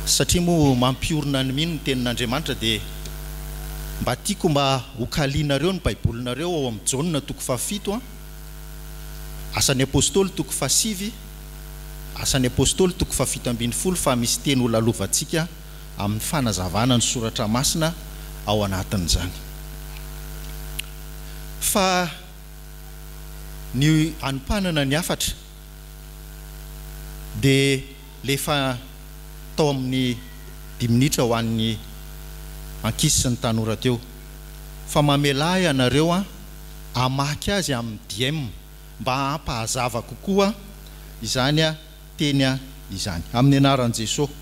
satria moa mampiorina ny mino ny tenin'Andriamanitra dia mba tiako mba hokalianareo ny baibolinareo ao amin'ny Jaona toko 7 asan'ny apôstôly toko 7 asan'ny apôstôly toko 7 fa misy teny ho lalovantsika amin'ny fanazavana ny soratra masina ao anatin'izany. Fa ny anompanana ny afatra dia lefa tao amin'ny 10 minitra ho an'ny ankisy sy ny tanora teo fa mamela ianareo amaky azy amin'ny DM mba hampahazava kokoa izany teny izany amin'ny anaran'i Jesosy.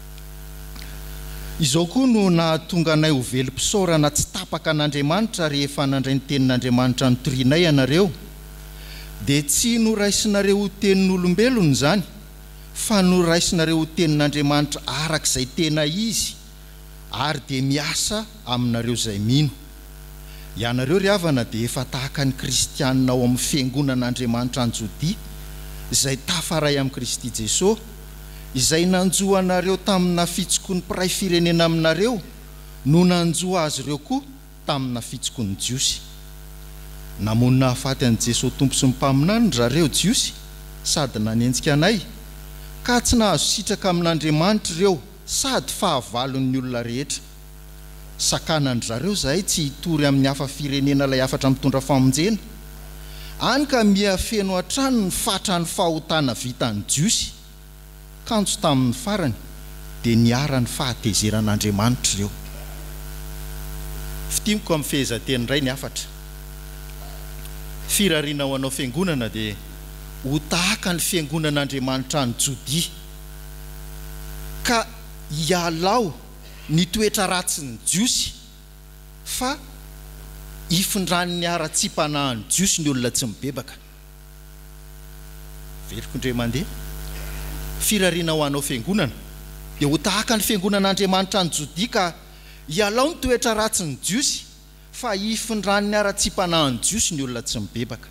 Izao koa no nahatonga anay ho velom-pisaorana tsy tapaka an'Andriamanitra rehefa nandray ny tenin'Andriamanitra nitorianay ianareo dia tsy noraisinareo ho tenin'olombelona izany fa noraisinareo ho tenin'Andriamanitra arak'izay tena izy ary dia miasa aminareo izay mino. Ianareo ry havana dia efa tahaka ny kristianina ao amin'ny fiangonan'Andriamanitra any Jodia izay tafaray amin'ny Kristy Jesosy izay nanjoa anareo tamina fitsokony mpiray firenena aminareo no nanjoa azy ireo koa tamina fitsokony Jiosy. Namonina hafaty an'i Jesosy tompo sy mpaminany rareo Jiosy sady nanenjika anay ka tsy nahazo sitraka amin'Andriamanitra ireo sady fahavalon'ny olona rehetra. Sakanany rareo zahay tsy hitory amin'ny hafa firenena ilay afatra mitondra famonjena any ka miafeno hatrany ny fatra ny fahotana vitan'ny Jiosy kanjo tamin'ny farany dia niara ny fahatezeran'Andriamanitra ireo. Fitimiko amin'ny fehezanteny iray ny afatra. Firariana ho anao fiangonana dia ho tahaka ny fiangonan'Andriamanitra any Jodia ka hialao ny toetra ratsy ny Jiosy fa hifindran'ny ara-tsi-panahin'ny Jiosy ny olona tsy mibebaka. Veliko indray mandeha. Firariana ho anao fiangonana dia ho tahaka ny fiangonan'Andriamanitra ny Jodia ka hialao ny toetra ratsy ny Jiosy fa hifindran'ny ara-tsi-panahin'ny Jiosy ny olona tsy mibebaka.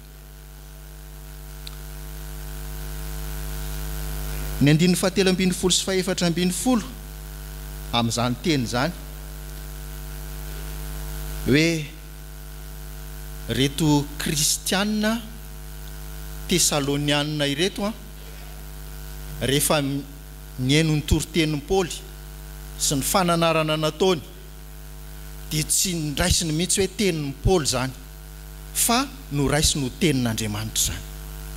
Ny 17 sy 14 amin'izany teny izany hoe reto kristianina tesalonianina ireto rehefa niaino ny toritenin'i Paoly sy ny fananarana nataony dia tsy niraisiny mihitsy hoe tenin'i Paoly zany fa no raisiny ho tenin'Andriamanitra zany.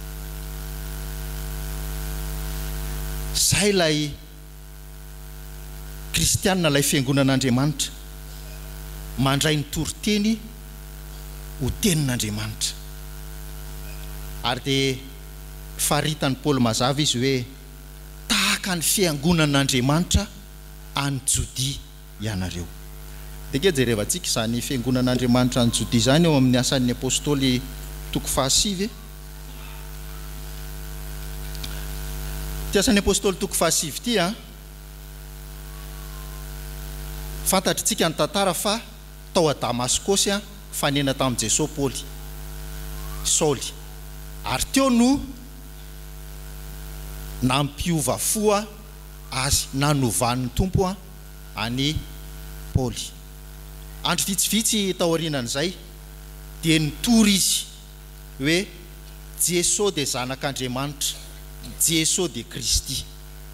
Zay lay kristianina lay fiangonan'Andriamanitra mandray ny toriteny ho tenin'Andriamanitra. Ary dia faritany Paoly mazava izy hoe tahaka ny fiangonan'Andriamanitra any Jodia ianareo. Dia ke jerevantsika izany fiangonan'Andriamanitra any Jodia izany eo amin'ny asan'ny apôstôly toko 7 ty asan'ny apôstôly toko 7 ty fantatritsika ny tantara fa tao a Damaskosy fanena tamin'i Jesosy Paoly Saoly ary teo no nampiova fo azy nanovan'ny tompo any Paoly. Andro vitsivitsy tao aorianan'izay dia nitory izy hoe Jesosy dia zanak'Andriamanitra, Jesosy dia Kristy.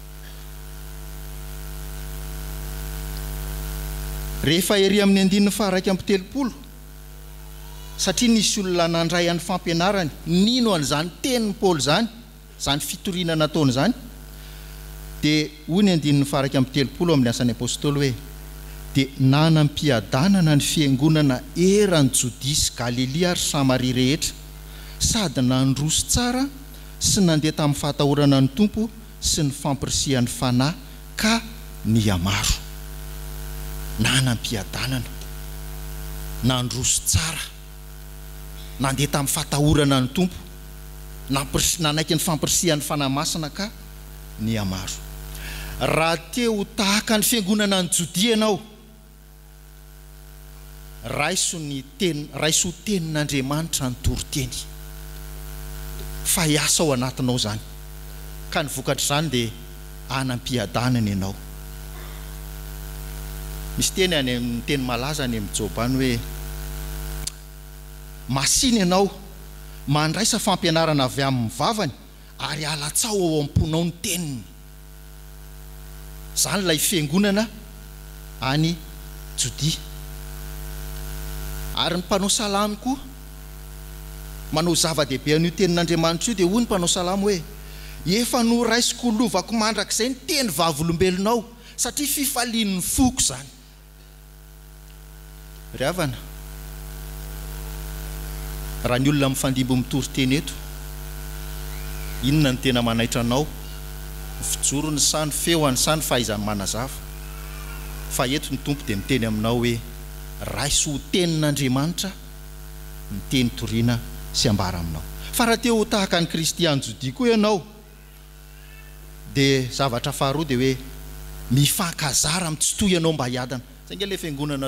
Rehefa ery amin'ny 9:130 satria nisy olona nandray an'ny fampianarany nino an'izany tenin'i Paoly zany, zany fitoriana nataony zany, dia hoy ny 9:130 amin'ny asan'ny apôstôly hoe dia nanam-piadanana ny fiangonana eran'ny Jodia sy Galilea ary Samaria rehetra sady nandroso tsara sy nandeha tamin'ny fahatahorana ny tompo sy ny fampirisihan'ny fanahy ka niamaro. Nanam-piadanana, nandroso tsara, nandeha tamin'ny fahatahorana ny tompo, nanaiky ny fampirisihan'ny fanahy masina ka niamaro. Raha teo tahaka ny fiangonana ny Jodia ianao, raiso tenin'Andriamanitra ny toriteny fa hiasa ao anatinao zany ka ny vokatra zany dia anam-piadanana ianao. misy teny any amin'ny teny malaza any amin'ny Joba any hoe masiny ianao mandraisa fampianarana avy amin'ny vavany ary alatsao ao am-ponao ny teniny. Zany ilay fiangonana any Jodia. Ary ny mpanao salamy koa manao zava-dehibe an'io tenin'Andriamanitra io dia hoy ny mpanao salamy hoe efa noraisiko lovako mandrakizay ny teny vavolombelonao satria fifalian'ny foko zany. Ry havana, raha ny olona mifandimby mitory teny eto, inona ny tena manaitra anao? Fijorony sa ny feoany sa ny fahaizany manazava? Fa eto ny tompo dia miteny aminao hoe raiso ho tenin'Andriamanitra ny teny toriana sy ambara aminao. Fa raha teo tahaka ny kristiany Jodia koa ianao, dia zavatra faharoa dia hoe mifankazara amin'ny tsy toy ianao mba hiadana. Zay nge le fiangonana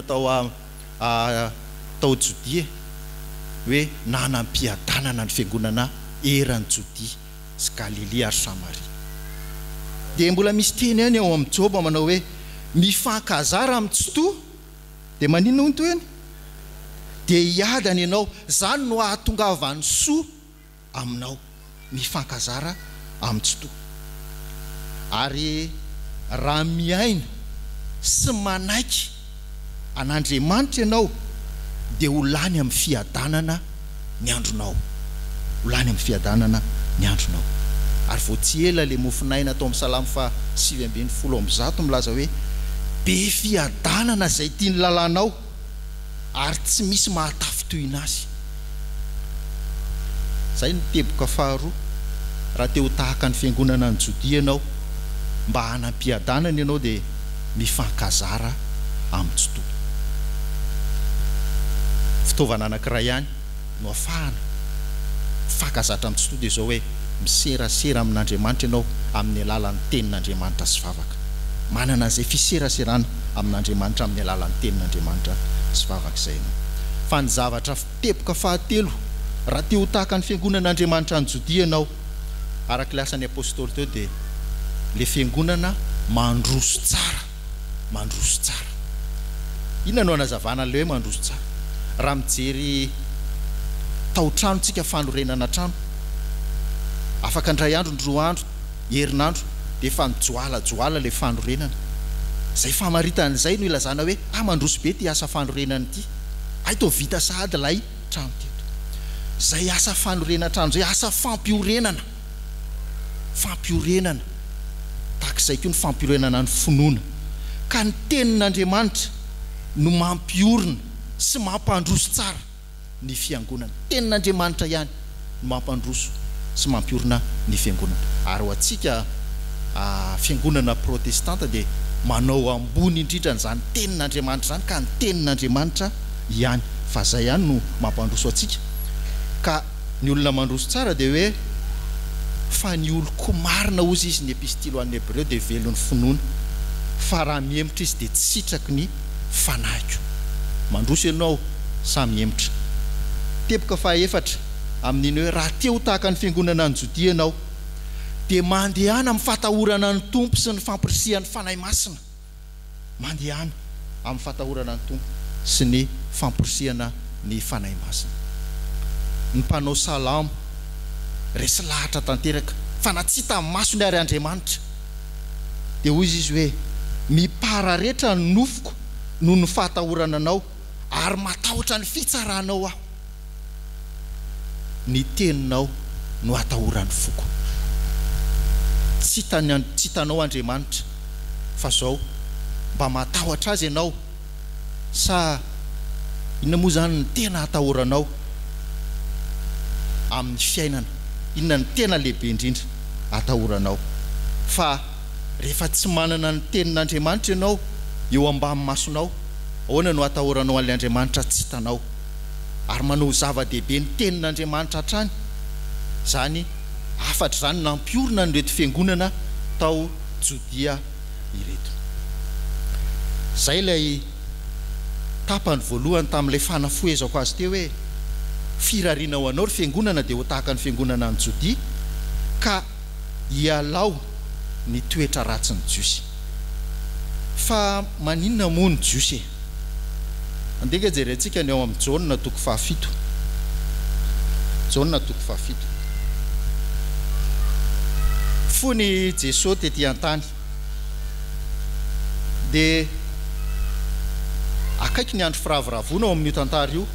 tao Jodia hoe nanam-piadanana ny fiangonana eran'ny Jodia sy Galilea ary Samaria. Dia mbola misy teny any ao amin'ny Joba manao hoe mifankazara amin'ny tsy toy, dia maninona hoy toy eny? Dia hiadana ianao, zany no ahatongavany soa aminao, mifankazara amin'ny tsy toy. Ary raha miaina sy manaiky an'Andriamanitra ianao dia ho lany amin'ny fiadanana ny andronao, ho lany amin'ny fiadanana ny andronao. Ary vao tsy ela le mofinaina atao amin'ny Salamo fa 7:10 milaza hoe be fiadanana izay tiany lalànao ary tsy misy mahatafy tohina azy. Zay ny teboka faharoa raha teo tahaka ny fiangonana ny Jodia ianao, mba hanam-piadanana ianao dia mifankazara amin'ny tsy toy. Fitaovana anankiray ihany no ahafahana mifankazatra amin'ny tsy toy dia izao hoe miserasera amin'Andriamanitra ianao amin'ny alalan'ny tenin'Andriamanitra sy vavaka. Manana an'izay fiseraserana amin'Andriamanitra amin'ny alalan'ny tenin'Andriamanitra sy vavaka izay ianao. Fa ny zavatra teboka fahatelo raha teo tahaka ny fiangonan'Andriamanitra ny Jodia ianao, araka ilay asan'ny apôstôly teo, dia le fiangonana mandroso tsara, mandroso tsara. Inona no anazavana le hoe mandroso tsara? Raha mijery tao-tranontsika fanorenana trano, afaka indray andro, ndroa andro, herinandro dia efa mijoalajoala le fanorenana. Zay famaritan'izay no ilazana hoe mandroso be ty asa fanorenana ity, aito vita sahady lay trano teto. Zay asa fanorenana trano zay asa fampiorenana, fampiorenana tahak'izay koa ny fampiorenana ny finoana. Ka ny tenin'Andriamanitra no mampiorina sy mampandroso tsara ny fiangonana. Tenin'Andriamanitra ihany no mampandroso sy mampiorina ny fiangonana. Ary ho antsika fiangonana protestanta dia manao ambony indrindra n'izany tenin'Andriamanitra zany, ka ny tenin'Andriamanitra ihany, fa zay ihany no mampandroso antsika. Ka ny olona mandroso tsara dia hoe fa ny oloko marina ozy izy ny epistilo an'ny Hebreo dia velon'ny finoana, fa raha mihemitra izy dia tsy sitraky ny fanahy. Mandroso ianao samy hemitra. Teboka fahaefatra amin'iny hoe raha teo tahaka ny fiangonana ny Jodia ianao dia mandehana amin'ny fatahorana ny tompo sy ny fampirisihan'ny fanahy masina. Mandehana amin'ny fatahorana ny tompo sy ny fampirisihana ny fanahy masina. Ny mpanao salamo resy lahatra tanteraka fa na tsy tamin'ny masony ary Andriamanitra dia hoy izy hoe mipararetra ny nofoko noho ny fahatahorana anao ary matahotra ny fitsaranao aho. Ny teninao no atahoran'ny foko. Tsy hitanao Andriamanitra fa zao mba matahotra azy ianao, sa inona moa zany ny tena atahoranao amin'ny fiainana? Inona ny tena lehibe indrindra atahoranao? Fa rehefa tsy manana ny tenin'Andriamanitra ianao eo ambamin'ny masonao, ahoana no atahoranao an'ilay Andriamanitra tsy hitanao? Ary manao zava-dehibe ny tenin'Andriamanitra hatrany. Zany afatra zany nampiorina nyreto fiangonana tao Jodia ireto. Zay ilay tapany voalohany tamin'ilay fanafoezako azy teo hoe firariana ho anao ry fiangonana dia ho tahaka ny fiangonana ny Jodia, ka hialao ny toetra ratsy ny Jiosy. fa maninona moa ny jiosy andeka jerentsika ny ao amin'ny Jaona toko fahafito Jaona toko fahafito fony Jesosy tety an-tany dia akaiky ny andro firavoravoana ao amin'io tantara io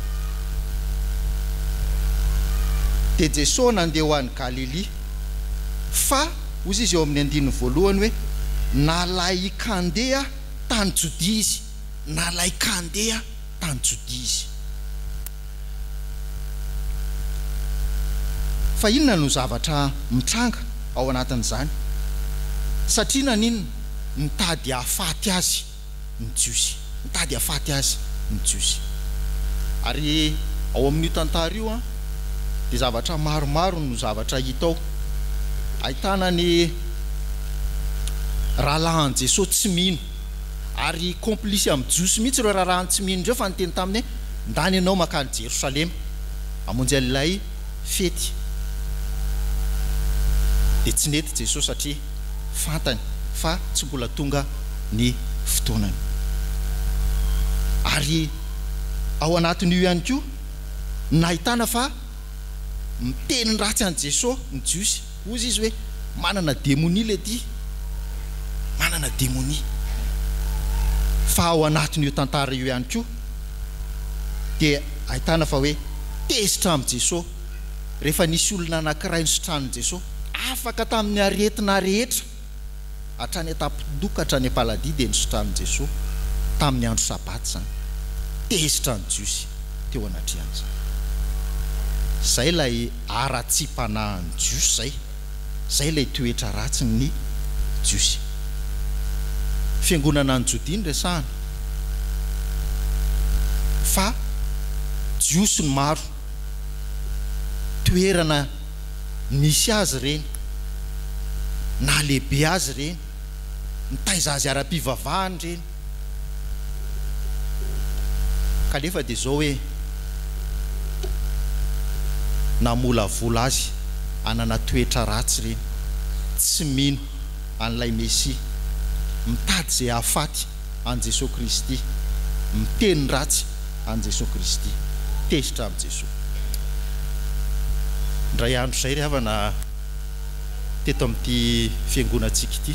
dia Jesosy nandeha ho any Galily fa ozy izy eo amin'ny andininy voalohany hoe nalay kandeha tany Jodia izy nalay kandeha tany Jodia izy fa inona no zavatra mitranga ao anatin'izany satria naninona nitady hahafaty azy ny Jiosy nitady hahafaty azy ny Jiosy ary ao amin'io tantara io dia zavatra maromaro no zavatra hita ao ahitana ny rahalahan Jesosy tsy mino ary complice amin'ny Jiosy mihitsy ireo rahalahan tsy mino ireo fa niteny taminy hoe ndany ianao makany Jerosalema hamonjy an'ilay fety dia tsy nety Jesosy satria fantany fa tsy mbola tonga ny fotoanany ary ao anatin'io ihany koa nahitana fa miteny ratsy an Jesosy ny Jiosy ozy izy hoe manana démonie le ty manana démonie fa ao anatin'io tantara io ihany koa dia ahitana fa hoe tezitra amin'ny Jesosy rehefa nisy olona anankiray nisotranin Jesosy afaka tamin'ny aretina rehetra hatrany atapidoka hatrany paladie dia nisotranin Jesosy tamin'ny andro sabaty zany tezitra ny Jiosy teo anatriany zay lay ara-tsi-panahin'ny Jiosy zay lay toetra ratsy ny Jiosy fiangonana ny Jodia ny resahana fa Jiosy ny maro toerana misy azy reny na lehibe azy reny nitaiza azy ara-pivavahany reny kanefa dia zao hoe namolavola azy anana toetra ratsy reny tsy mino an'ilay Mesia mitady zay hahafaty an Jesosy Kristy miteny ratsy an Jesosy Kristy tezitra amin'ny Jesosy ndray andro zay ry havana teto amin'ity fiangonantsika ity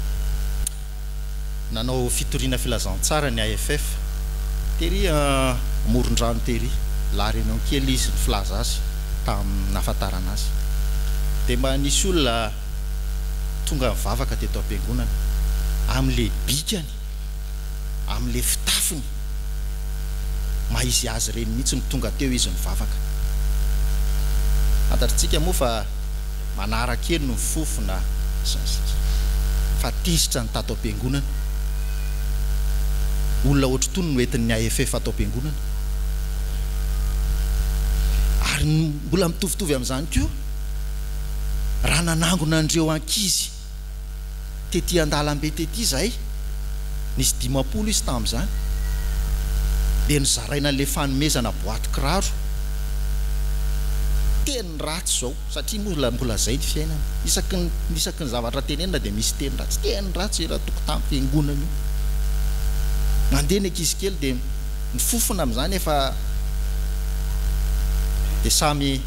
nanao fitoriana filazantsara ny AFF tery moron-drano tery larenao kely izy ny filaza azy tamin'ny nahafantarana azy dia mba nisy olona tonga mivavaka teto am-piangonana amin'le bikany amin'le fitafiny maizy azy reny mihitsy ny tonga teo izy mivavaka antatritsika moa fa manarakely no mifofona fa tezitra ny tato am-piangonana olona ohatry tony no entin'ny AFF atao am-piangonana ary mbola mitovitovy amin'izany koa raha nanangona andreo ankizy tety an-dalambe tety zay nisy 50 izy tamin'izany dia nizaraina an'le fanomezana boaty kiraro teny ratsy zao satria mbola zay ny fiainana isaky ny zavatra tenenina dia misy teny ratsy raha toko tamin'ny fiangonana io nandeha ny ankizy kely dia nifofona amin'izany efa dia samy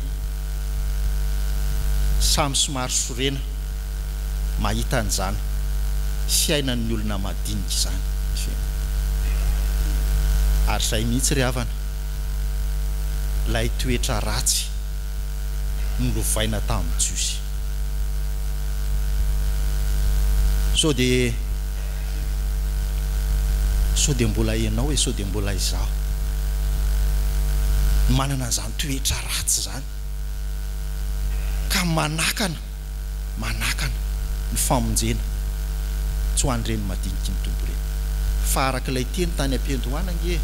somary sorena mahita an'izany fiainan'ny olona madinika izany ary zay mihitsy ry havana lay toetra ratsy nolovaina tamin'ny Jiosy so dia mbola ianao so dia mbola izaho manana an'izany toetra ratsy zany ka manakana ny famonjena tsy ho an'ireny madiniky ny tombo ireny fa arak'ilay teny tany am-piandohana nge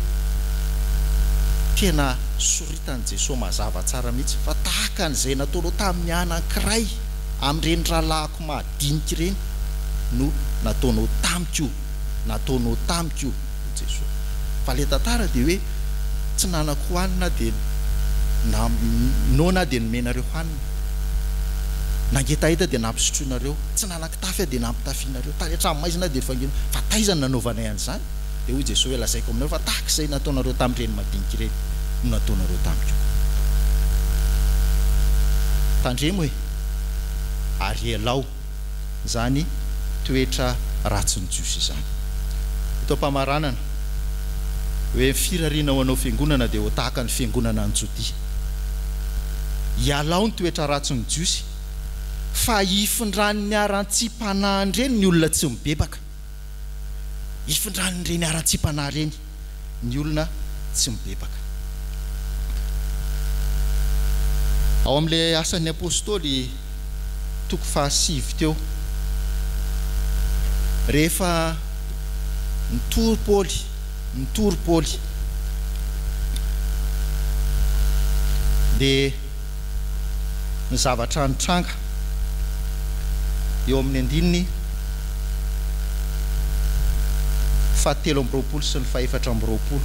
tena soritan'i Jesosy mazava tsara mihitsy fa tahaka an'izay nataonao tamin'ny anankiray amin'ireny rahalahako madinika ireny no nataonao tamiko Jesosy fa le tantara dia hoe tsy nanako hoanina dia nona dia nomenareo hoanina nangetaita dia nampisotroinareo tsy nanakitafy dia nampitafianareo tarehatramaizina dia fangina fa taizany nanaovana ihany zany dia hoy Jesosy hoe lazaiko aminareo fa tahaka izay nataonareo tamin'ireny madinika ireny no nataonareo tamiko tandremo hoe ary elao zany toetra ratsiny Jiosy izany ito mpamaranana hoe firariana ho anao fiangonana dia ho tahaka ny fiangonana Antiokia ialao ny toetra ratsiny Jiosy fa ifindran'ny aran-tsi-panahy ireny ny olona tsy mibebaka ifindran'ireny aran-tsi-panahy ireny ny olona tsy mibebaka ao amin'ilay asan'ny apôstôly toko 7 teo rehefa nitory Paoly dia ny zavatra nitranga eo amin'ny andininy 7:20 sy ny 4:20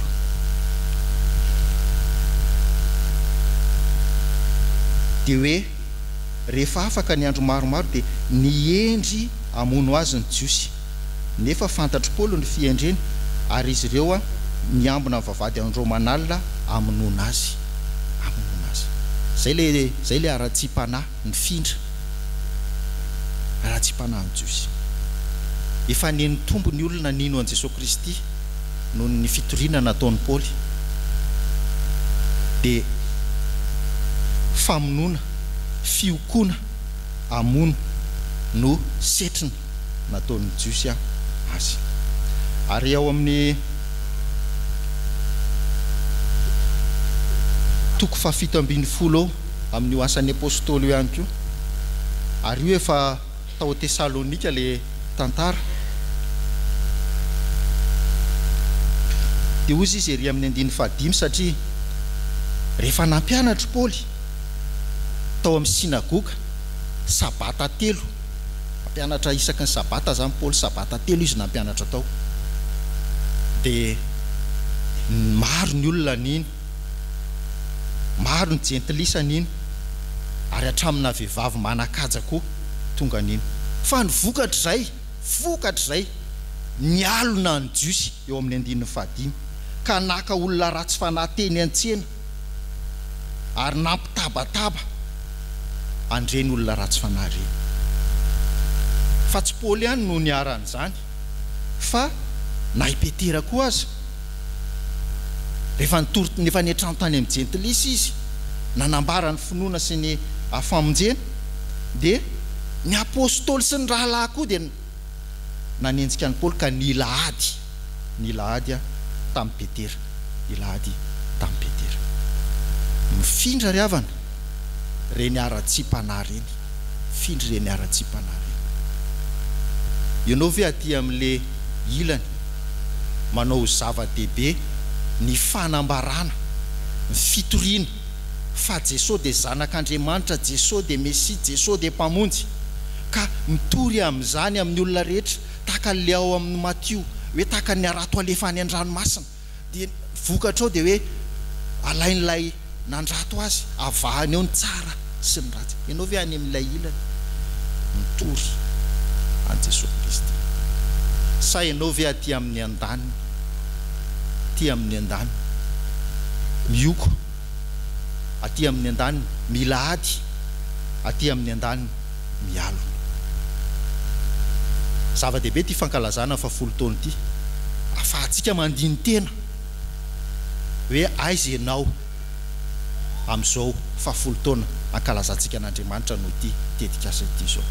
dia hoe rehefa afaka ny andro maromaro dia niendry amono azy ny Jiosy nefa fantatro Paoly ny fiendreny ary izy ireo niambina ny vavady andro manalina amonoana azy zay le ara-tsi-panahy ny findra ara-tsi-panahy ny Jiosy efa neny tombo ny olona nino an Jesosy Kristy noho ny fitoriana nataon'ny Paoly dia famonoana fiokoana amono no setrina nataon'ny Jiosy azy ary ao amin'ny toko 7:70 amin'ny asan'ny apôstôly io ihany koa ary io efa tao Tesalonika le tantara dia ozy izy ery amin'ny 5 satria rehefa nampianatra Paoly tao amin'ny sinagoga sabata 3 mampianatra isaky ny sabata zany Paoly sabata 3 izy nampianatra tao dia maro ny olona niny maro ny jentilisa niny ary hatramina vehivavy manakaja koa tonga niny fa ny vokatra izay nialona ny Jiosy eo amin'ny 5 ka naka olona ratsy fanateny an-tsena ary nampitabataba andreny olona ratsy fanahy reny fa tsy Paoly ihany no niaran'izany fa na i Petera koa aza rehefa niatrano tany amin'ny jentilisa izy nanambara ny finoana sy ny afamonjena dia ny apôstôly sy ny rahalahy koa dia nanenjika ny Paoly ka nila ady tamin'ny Petera mifindra ry havana reny ara-tsi-panahy reny ianao ve aty amin'le ilany manao zava-dehibe ny fanambarana ny fitoriana fa Jesosy dia zanak'Andriamanitra, Jesosy dia Mesia, Jesosy dia mpamonjy ka mitory amin'izany amin'ny olona rehetra tahaka le ao amin'ny Matio hoe tahaka ny arato alefany an-dranomasina dia vokatra ao dia hoe alain'ilay nandrato azy avahany eo ny tsara sy ny ratsy ianao ve any amin'ilay ilany mitory an Jesosy Kristy sa ianao ve aty amin'ny andaniny mioko aty amin'ny andaniny mila ady aty amin'ny andaniny mialona zava-dehibe ty fankalazana fa 10 taona ty afahantsika mandiny tena hoe aiza ianao amin'izao fa 10 taona ankalazantsika an'Andriamanitra no ty tetikasa ity zao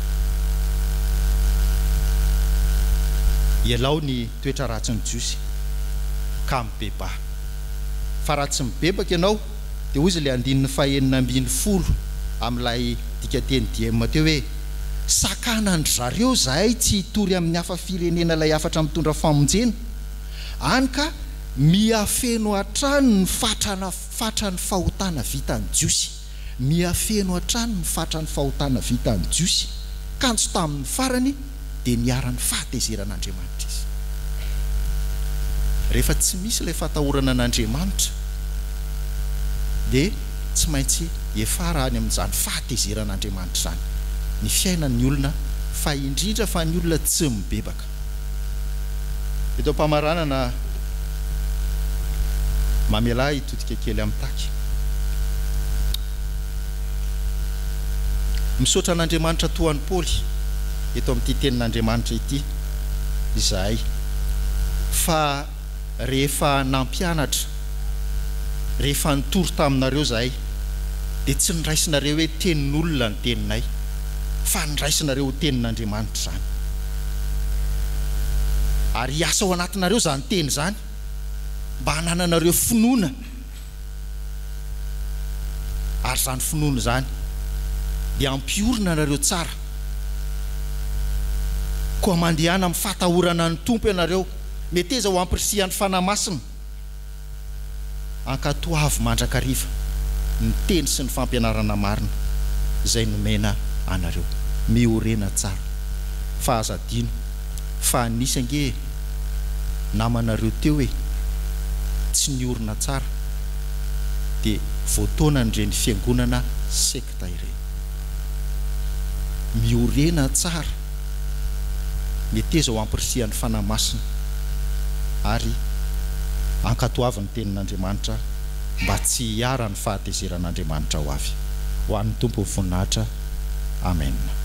ialao ny toetra ratsy ny Jiosy ka mibeba fa raha tsy mibebaka ianao dia hoy izy le 9:40 amin'ilay dikateny DM teo hoe sakanany zareo zahay tsy hitory amin'ny hafa firenena lay afatra mitondra famonjena any ka miafeno hatrany ny fatrany fahotana vita ny Jiosy miafeno hatrany ny fatrany fahotana vita ny Jiosy kanjo tamin'ny farany dia niara-ny fahatezeran'Andriamanitra izy rehefa tsy misy ilay fahatahorana an'Andriamanitra dia tsy maintsy efara any amin'izany fahatezeran'Andriamanitra zany ny fiainan'ny olona fa indrindra fa ny olona tsy mibebaka. Eto mpamaranana mamela itodika kely amin'ny taky. Misaotra an'Andriamanitra toan'ny Paoly eto amin'ity tenin'Andriamanitra ity izahay fa rehefa nampianatra, rehefa nitory taminareo zahay dia tsy niraisinareo hoe tenin'olona ny teninay fa niraisinareo ho tenin'Andriamanitra zany. Ary hiasa ao anatinareo zany teny zany mba hanananareo finoana, ary zany finoana zany dia ampiorina nareo tsara, koa mandehana amin'ny fahatahorana ny Tompo ianareo, mety eza ho ampirisihan'ny fanahy masina, ankatoavy mandrakariva ny teny sy ny fampianarana marina izay nomena anareo. Miorena tsara, fahazadino fa nisy ange namanareo teo hoe tsy niorina tsara dia voataona n'ireny fiangonana sekta ireny. Miorena tsara, mety eza ho ampirisihan'ny fanahy masina ary ankatoavy ny tenin'Andriamanitra mba tsy hiara ny fahatezeran'Andriamanitra ho avy. Ho an'ny Tompo voninahitra. Amen.